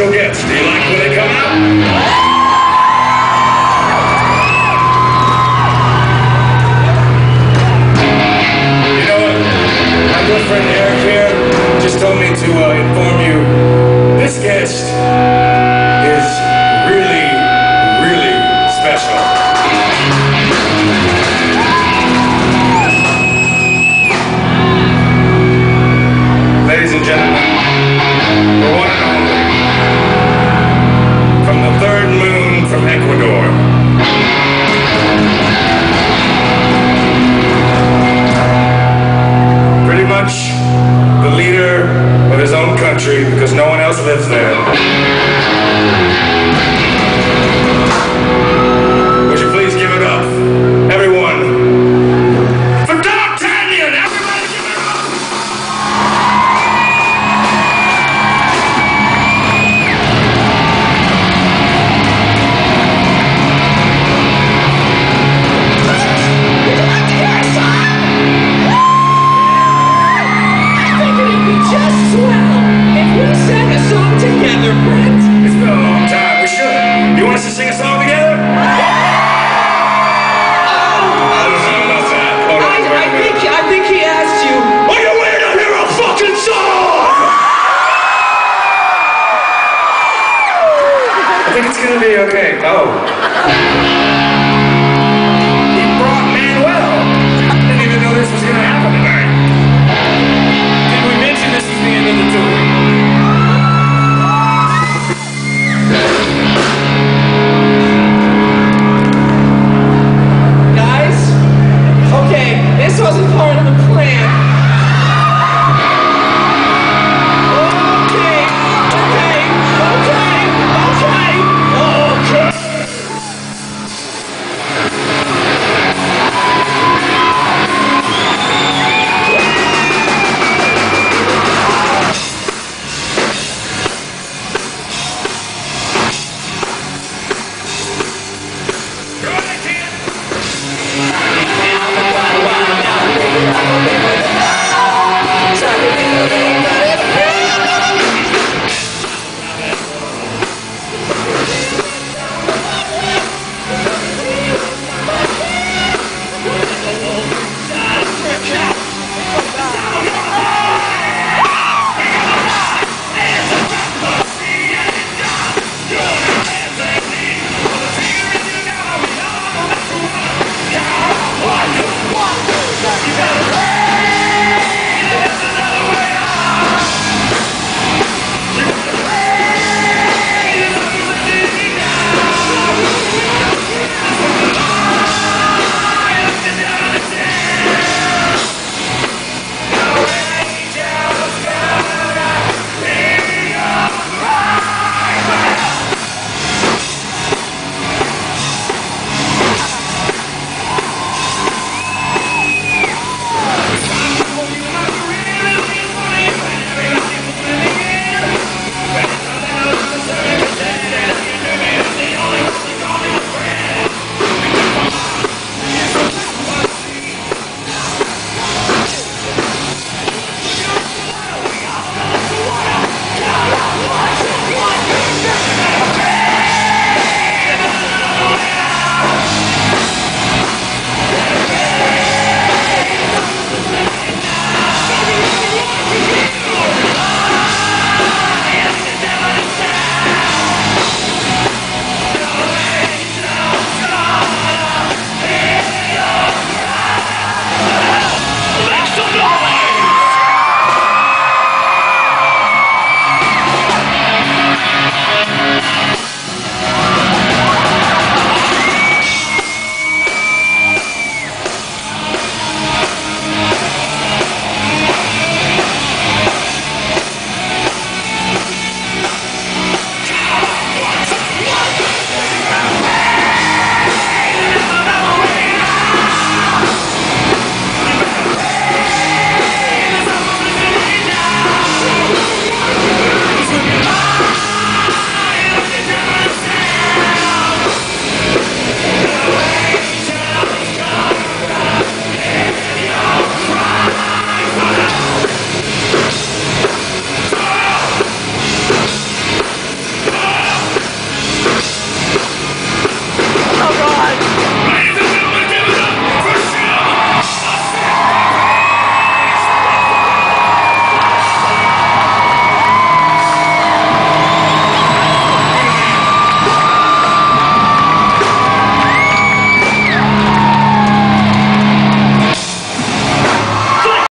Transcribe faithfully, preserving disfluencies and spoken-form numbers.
special guests. Do you like when they come out? You know what? My good friend Eric here just told me to uh, inform you this guest is really, really special. Ladies and gentlemen, the one and only, from the third moon from Ecuador, pretty much the leader of his own country because no one else lives there. Would you please give it up, everyone, for D'Artagnan! Everybody give it up! Would you like to hear a song? I think it'd be just swell if we sang a song together, Brent. It's been a long time. We should. You want us to sing a song together? I don't know about that. Hold on, I, wait a I minute. think I think he asked you. Are you ready to hear a fucking song? I think it's gonna be okay. Oh.